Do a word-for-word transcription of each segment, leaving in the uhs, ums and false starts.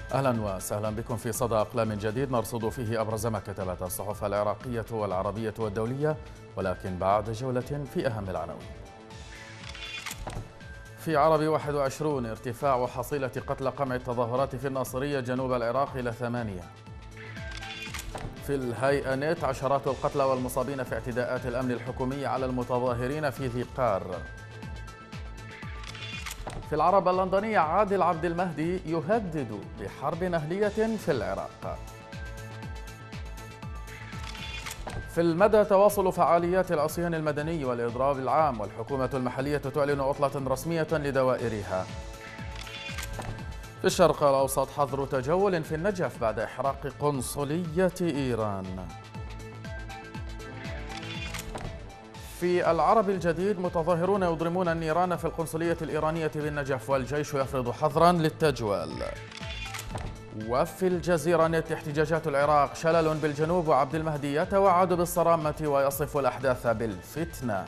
أهلا وسهلا بكم في صدى أقلام جديد نرصد فيه أبرز ما كتبت الصحف العراقية والعربية والدولية، ولكن بعد جولة في أهم العناوين. في عربي واحد وعشرين ارتفاع حصيلة قتلى قمع التظاهرات في الناصرية جنوب العراق إلى ثمانية. في الهيئة نت عشرات القتلى والمصابين في اعتداءات الأمن الحكومي على المتظاهرين في ذي قار. في العرب اللندنية عادل عبد المهدي يهدد بحرب أهلية في العراق. في المدى تواصل فعاليات العصيان المدني والإضراب العام، والحكومة المحلية تعلن عطلة رسمية لدوائرها. في الشرق الأوسط حظر تجول في النجف بعد إحراق قنصلية إيران. في العرب الجديد متظاهرون يضرمون النيران في القنصلية الإيرانية بالنجف والجيش يفرض حظرا للتجوال. وفي الجزيرة نت احتجاجات العراق شلل بالجنوب، وعبد المهدي يتوعد بالصرامة ويصف الأحداث بالفتنة.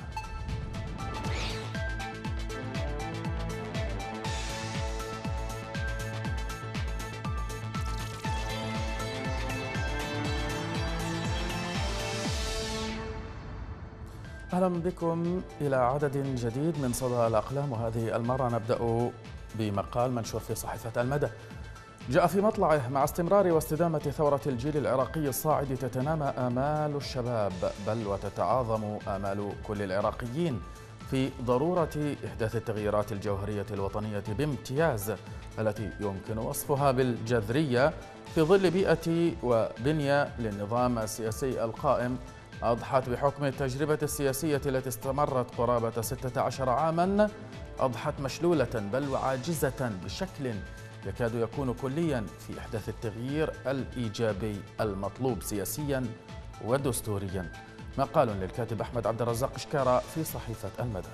أهلا بكم إلى عدد جديد من صدى الأقلام، وهذه المرة نبدأ بمقال منشور في صحيفة المدى. جاء في مطلعه: مع استمرار واستدامة ثورة الجيل العراقي الصاعد تتنامى آمال الشباب، بل وتتعاظم آمال كل العراقيين في ضرورة إحداث التغييرات الجوهرية الوطنية بامتياز التي يمكن وصفها بالجذرية في ظل بيئة وبنية للنظام السياسي القائم أضحت بحكم التجربة السياسية التي استمرت قرابة ستة عشر عاما، أضحت مشلولة بل وعاجزة بشكل يكاد يكون كليا في إحداث التغيير الإيجابي المطلوب سياسيا ودستوريا. مقال للكاتب أحمد عبد الرزاق شكارة في صحيفة المدى.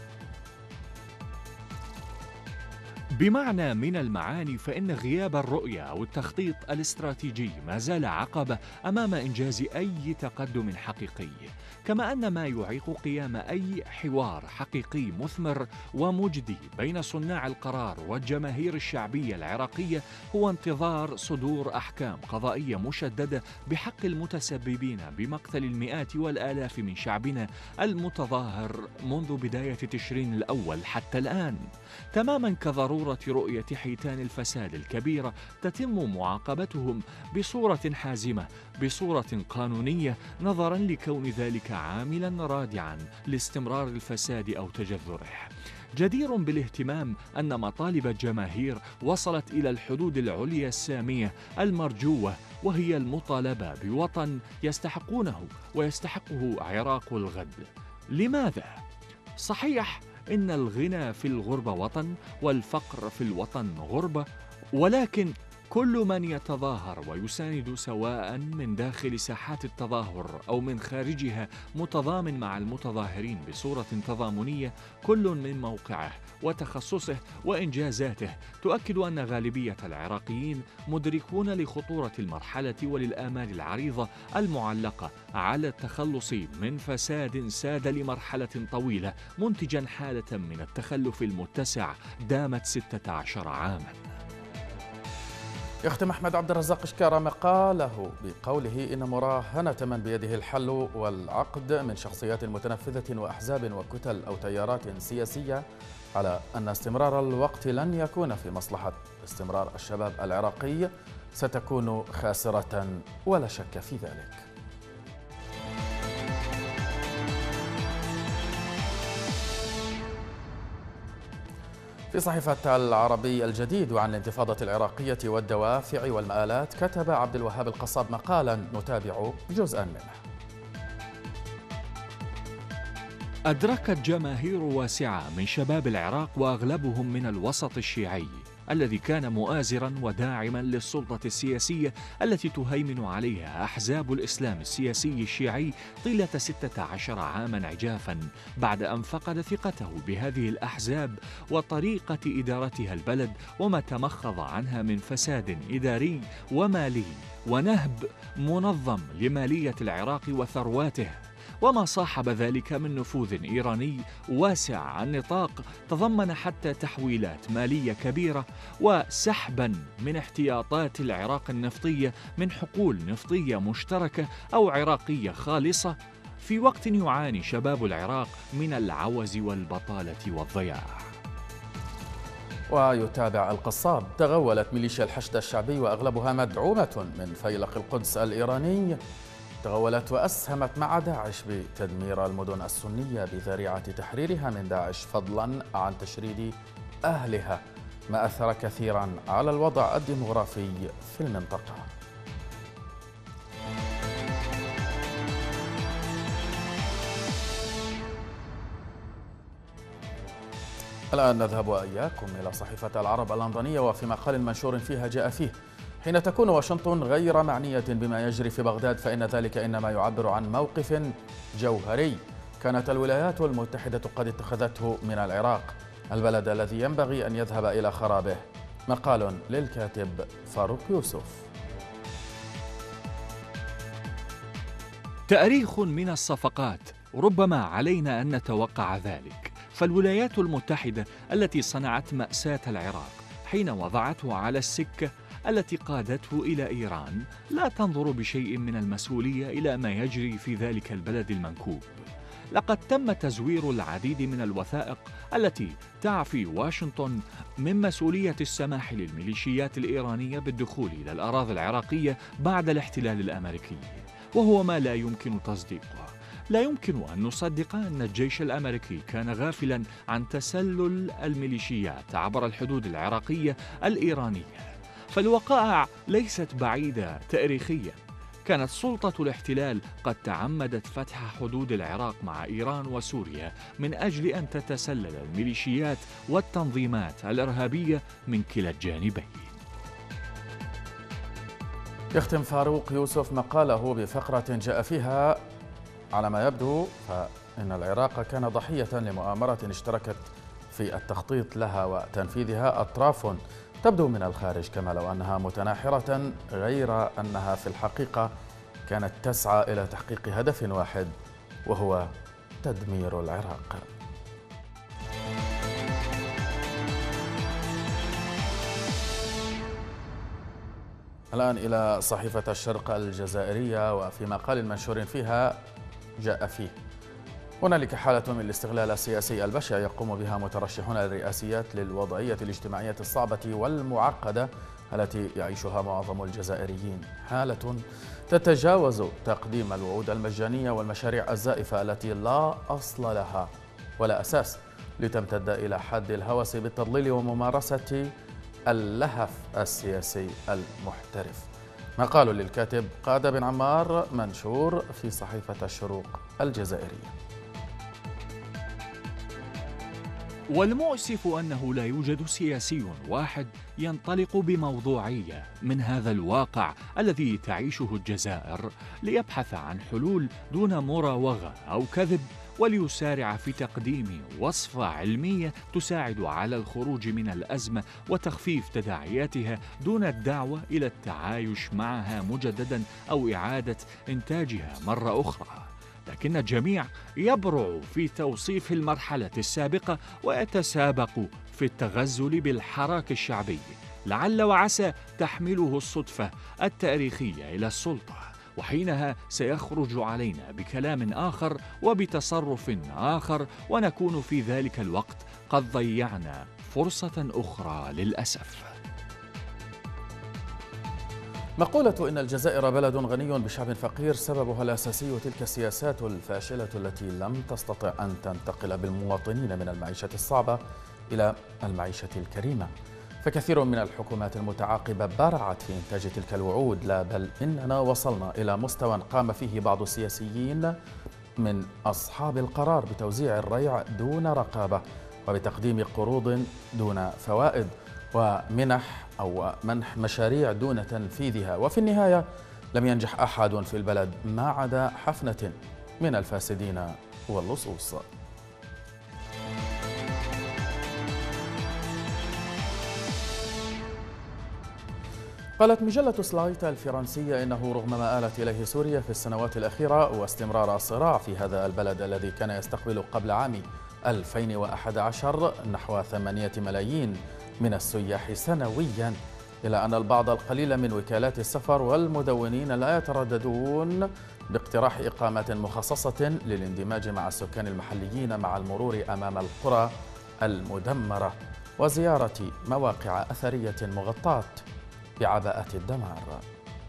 بمعنى من المعاني فإن غياب الرؤية أو التخطيط الاستراتيجي ما زال عقبة أمام إنجاز أي تقدم حقيقي، كما أن ما يعيق قيام أي حوار حقيقي مثمر ومجدي بين صناع القرار والجماهير الشعبية العراقية هو انتظار صدور أحكام قضائية مشددة بحق المتسببين بمقتل المئات والآلاف من شعبنا المتظاهر منذ بداية تشرين الأول حتى الآن، تماما كضرورة رؤية حيتان الفساد الكبيرة تتم معاقبتهم بصورة حازمة، بصورة قانونية، نظرا لكون ذلك عاملا رادعا لاستمرار الفساد أو تجذره. جدير بالاهتمام أن مطالب الجماهير وصلت إلى الحدود العليا السامية المرجوة، وهي المطالبة بوطن يستحقونه ويستحقه عراق الغد. لماذا؟ صحيح إن الغنى في الغربة وطن والفقر في الوطن غربة، ولكن كل من يتظاهر ويساند سواء من داخل ساحات التظاهر أو من خارجها متضامن مع المتظاهرين بصورة تضامنية، كل من موقعه وتخصصه وإنجازاته تؤكد أن غالبية العراقيين مدركون لخطورة المرحلة وللآمال العريضة المعلقة على التخلص من فساد ساد لمرحلة طويلة، منتجا حالة من التخلف المتسع دامت ستة عشر عاما. يختم أحمد عبد الرزاق شكارة مقاله بقوله: إن مراهنة من بيده الحل والعقد من شخصيات متنفذة وأحزاب وكتل أو تيارات سياسية على أن استمرار الوقت لن يكون في مصلحة استمرار الشباب العراقي ستكون خاسرة، ولا شك في ذلك. في صحيفة العربي الجديد وعن الانتفاضة العراقية والدوافع والمآلات، كتب عبد الوهاب القصاب مقالا نتابع جزءا منه. أدركت جماهير واسعة من شباب العراق وأغلبهم من الوسط الشيعي الذي كان مؤازرا وداعما للسلطة السياسية التي تهيمن عليها أحزاب الإسلام السياسي الشيعي طيلة ستة عشر عاما عجافا، بعد أن فقد ثقته بهذه الأحزاب وطريقة إدارتها البلد وما تمخض عنها من فساد إداري ومالي ونهب منظم لمالية العراق وثرواته. وما صاحب ذلك من نفوذ إيراني واسع النطاق تضمن حتى تحويلات مالية كبيرة وسحبا من احتياطات العراق النفطية من حقول نفطية مشتركة أو عراقية خالصة، في وقت يعاني شباب العراق من العوز والبطالة والضياع. ويتابع القصاب. تغولت ميليشيا الحشد الشعبي وأغلبها مدعومة من فيلق القدس الإيراني، تغولت وأسهمت مع داعش بتدمير المدن السنية بذريعة تحريرها من داعش، فضلا عن تشريد أهلها، ما أثر كثيرا على الوضع الديمغرافي في المنطقة. الآن نذهب وإياكم إلى صحيفة العرب اللندنية، وفي مقال منشور فيها جاء فيه: حين تكون واشنطن غير معنية بما يجري في بغداد فإن ذلك إنما يعبر عن موقف جوهري كانت الولايات المتحدة قد اتخذته من العراق، البلد الذي ينبغي أن يذهب إلى خرابه. مقال للكاتب فاروق يوسف. تاريخ من الصفقات، ربما علينا أن نتوقع ذلك، فالولايات المتحدة التي صنعت مأساة العراق حين وضعته على السكة التي قادته إلى إيران لا تنظر بشيء من المسؤولية إلى ما يجري في ذلك البلد المنكوب. لقد تم تزوير العديد من الوثائق التي تعفي واشنطن من مسؤولية السماح للميليشيات الإيرانية بالدخول إلى الأراضي العراقية بعد الاحتلال الأمريكي، وهو ما لا يمكن تصديقه. لا يمكن أن نصدق أن الجيش الأمريكي كان غافلاً عن تسلل الميليشيات عبر الحدود العراقية الإيرانية، فالوقائع ليست بعيدة تاريخياً. كانت سلطة الاحتلال قد تعمدت فتح حدود العراق مع إيران وسوريا من أجل أن تتسلل الميليشيات والتنظيمات الإرهابية من كلا الجانبين. يختم فاروق يوسف مقاله بفقرة جاء فيها: على ما يبدو فإن العراق كان ضحية لمؤامرة اشتركت في التخطيط لها وتنفيذها أطراف تبدو من الخارج، كما لو أنها متناحرة، غير أنها في الحقيقة كانت تسعى إلى تحقيق هدف واحد، وهو تدمير العراق. الآن إلى صحيفة الشرق الجزائرية، وفي مقال منشور فيها جاء فيه: هنالك حالة من الاستغلال السياسي البشع يقوم بها مترشحون للرئاسيات للوضعية الاجتماعية الصعبة والمعقدة التي يعيشها معظم الجزائريين، حالة تتجاوز تقديم الوعود المجانية والمشاريع الزائفة التي لا أصل لها ولا أساس، لتمتد إلى حد الهوس بالتضليل وممارسة اللهف السياسي المحترف. مقال للكاتب قادة بن عمار منشور في صحيفة الشروق الجزائرية. والمؤسف أنه لا يوجد سياسي واحد ينطلق بموضوعية من هذا الواقع الذي تعيشه الجزائر ليبحث عن حلول دون مراوغة أو كذب، وليسارع في تقديم وصفة علمية تساعد على الخروج من الأزمة وتخفيف تداعياتها دون الدعوة إلى التعايش معها مجددا أو إعادة إنتاجها مرة أخرى. لكن الجميع يبرع في توصيف المرحلة السابقة ويتسابق في التغزل بالحراك الشعبي، لعل وعسى تحمله الصدفة التاريخية إلى السلطة، وحينها سيخرج علينا بكلام آخر وبتصرف آخر، ونكون في ذلك الوقت قد ضيعنا فرصة أخرى للأسف. مقولة إن الجزائر بلد غني بشعب فقير سببها الأساسي تلك السياسات الفاشلة التي لم تستطع أن تنتقل بالمواطنين من المعيشة الصعبة إلى المعيشة الكريمة، فكثير من الحكومات المتعاقبة بارعت في إنتاج تلك الوعود، لا بل إننا وصلنا إلى مستوى قام فيه بعض السياسيين من أصحاب القرار بتوزيع الريع دون رقابة، وبتقديم قروض دون فوائد، ومنح أو منح مشاريع دون تنفيذها، وفي النهاية لم ينجح أحد في البلد ما عدا حفنة من الفاسدين واللصوص. قالت مجلة سلايت الفرنسية إنه رغم ما آلت إليه سوريا في السنوات الأخيرة واستمرار الصراع في هذا البلد الذي كان يستقبل قبل عام ألفين وأحد عشر نحو ثمانية ملايين من السياح سنويا، إلا أن البعض القليل من وكالات السفر والمدونين لا يترددون باقتراح إقامة مخصصة للاندماج مع السكان المحليين مع المرور أمام القرى المدمرة وزيارة مواقع أثرية مغطاة بعباءة الدمار.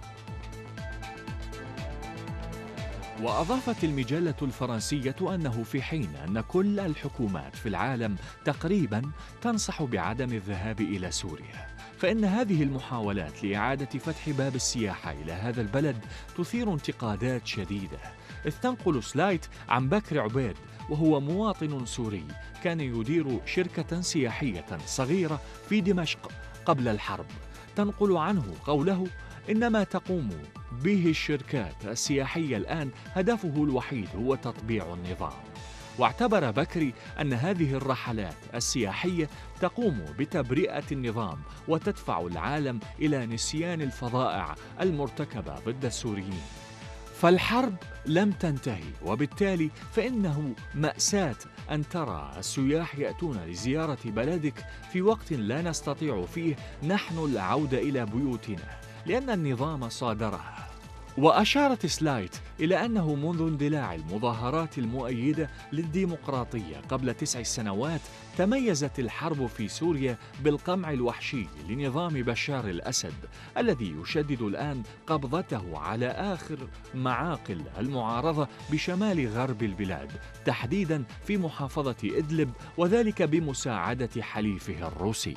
وأضافت المجلة الفرنسية أنه في حين أن كل الحكومات في العالم تقريبا تنصح بعدم الذهاب إلى سوريا، فإن هذه المحاولات لإعادة فتح باب السياحة إلى هذا البلد تثير انتقادات شديدة. إذ تنقل سلايت عن بكر عبيد وهو مواطن سوري كان يدير شركة سياحية صغيرة في دمشق قبل الحرب، تنقل عنه قوله إن ما تقوم به الشركات السياحية الآن هدفه الوحيد هو تطبيع النظام. واعتبر بكري أن هذه الرحلات السياحية تقوم بتبرئة النظام وتدفع العالم إلى نسيان الفظائع المرتكبة ضد السوريين. فالحرب لم تنتهي، وبالتالي فإنه مأساة أن ترى السياح يأتون لزيارة بلدك في وقت لا نستطيع فيه نحن العودة إلى بيوتنا لأن النظام صادرها. وأشارت سلايت إلى أنه منذ اندلاع المظاهرات المؤيدة للديمقراطية قبل تسع سنوات تميزت الحرب في سوريا بالقمع الوحشي لنظام بشار الأسد الذي يشدد الآن قبضته على آخر معاقل المعارضة بشمال غرب البلاد، تحديدا في محافظة إدلب، وذلك بمساعدة حليفه الروسي.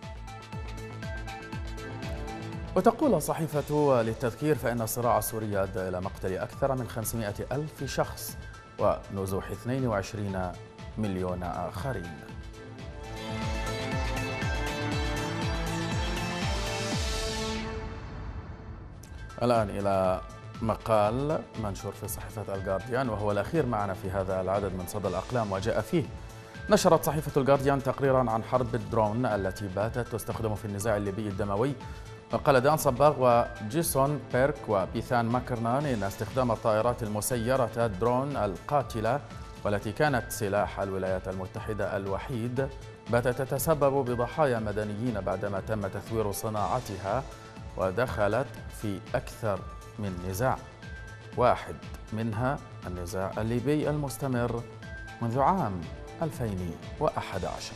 وتقول صحيفة للتذكير فإن الصراع السوري أدى إلى مقتل أكثر من خمسمائة ألف شخص ونزوح اثنين وعشرين مليون آخرين. الآن إلى مقال منشور في صحيفة الجارديان وهو الأخير معنا في هذا العدد من صدى الأقلام، وجاء فيه نشرت صحيفة الجارديان تقريرا عن حرب الدرون التي باتت تستخدم في النزاع الليبي الدموي. وقال دان صباغ وجيسون بيرك وبيثان ماكرنان إن استخدام الطائرات المسيرة الدرون القاتلة والتي كانت سلاح الولايات المتحدة الوحيد باتت تتسبب بضحايا مدنيين بعدما تم تثوير صناعتها ودخلت في أكثر من نزاع، واحد منها النزاع الليبي المستمر منذ عام ألفين وأحد عشر.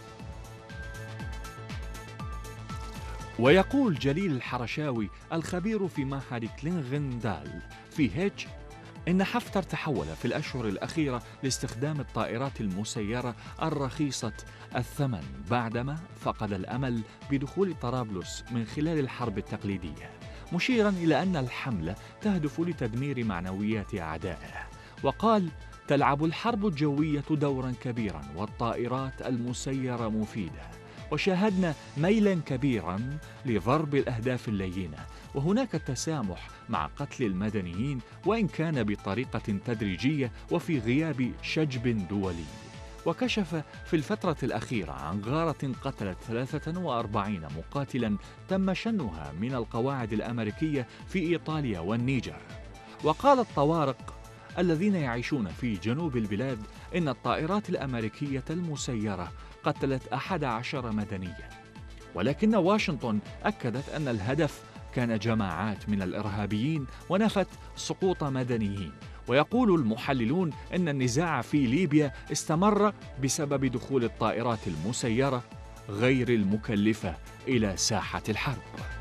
ويقول جليل الحرشاوي الخبير في معهد كلينغندال في هيتش إن حفتر تحول في الأشهر الأخيرة لاستخدام الطائرات المسيرة الرخيصة الثمن بعدما فقد الأمل بدخول طرابلس من خلال الحرب التقليدية، مشيرا إلى أن الحملة تهدف لتدمير معنويات أعدائه. وقال: تلعب الحرب الجوية دورا كبيرا والطائرات المسيرة مفيدة، وشاهدنا ميلا كبيرا لضرب الأهداف اللينة، وهناك تسامح مع قتل المدنيين وإن كان بطريقة تدريجية وفي غياب شجب دولي. وكشف في الفترة الأخيرة عن غارة قتلت ثلاثة وأربعين مقاتلا تم شنها من القواعد الأمريكية في إيطاليا والنيجر. وقال الطوارق الذين يعيشون في جنوب البلاد إن الطائرات الأمريكية المسيرة قتلت أحد عشر مدنيا، ولكن واشنطن أكدت أن الهدف كان جماعات من الإرهابيين ونفت سقوط مدنيين. ويقول المحللون أن النزاع في ليبيا استمر بسبب دخول الطائرات المسيرة غير المكلفة إلى ساحة الحرب.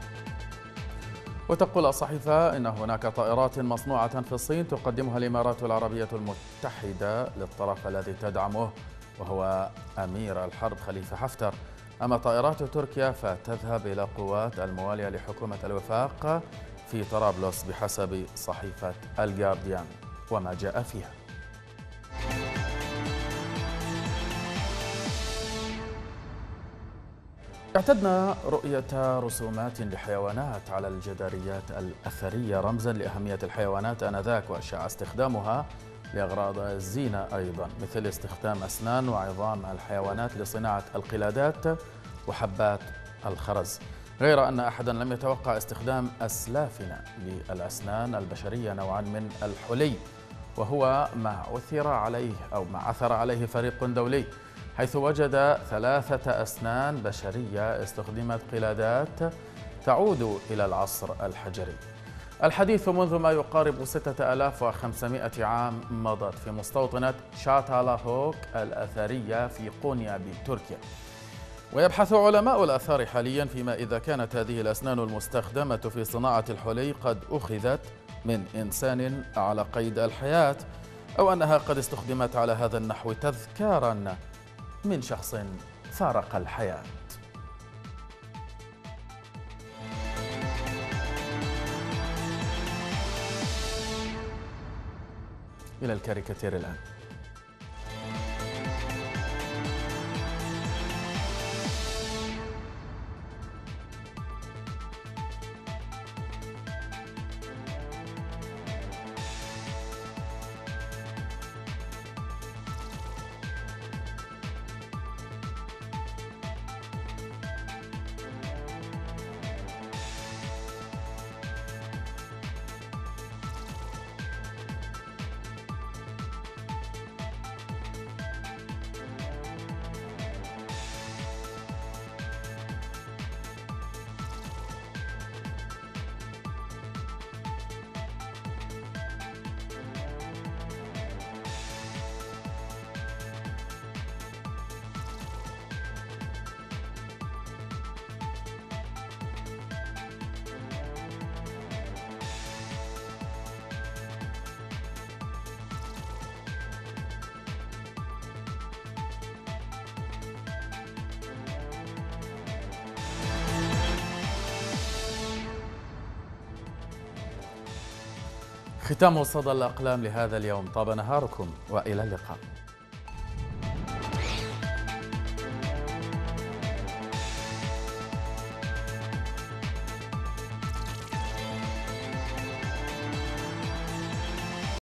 وتقول الصحيفة إن هناك طائرات مصنوعة في الصين تقدمها الإمارات العربية المتحدة للطرف الذي تدعمه وهو أمير الحرب خليفة حفتر. أما طائرات تركيا فتذهب إلى قوات الموالية لحكومة الوفاق في طرابلس بحسب صحيفة الجارديان وما جاء فيها. اعتدنا رؤية رسومات لحيوانات على الجداريات الأثرية رمزا لأهمية الحيوانات آنذاك، وشاع استخدامها لأغراض الزينة أيضا، مثل استخدام أسنان وعظام الحيوانات لصناعة القلادات وحبات الخرز. غير أن أحدا لم يتوقع استخدام أسلافنا للأسنان البشرية نوعا من الحلي، وهو ما عثر عليه أو ما عثر عليه فريق دولي، حيث وجد ثلاثة أسنان بشرية استخدمت قلادات تعود إلى العصر الحجري. الحديث منذ ما يقارب ستة آلاف وخمسمائة عام مضت في مستوطنة شاتالاهوك الأثرية في قونيا بتركيا. ويبحث علماء الآثار حاليا فيما إذا كانت هذه الأسنان المستخدمة في صناعة الحلي قد أخذت من إنسان على قيد الحياة، أو أنها قد استخدمت على هذا النحو تذكارا من شخص فارق الحياة. إلى الكاريكاتير الآن. ختام صدى الأقلام لهذا اليوم. طاب نهاركم وإلى اللقاء.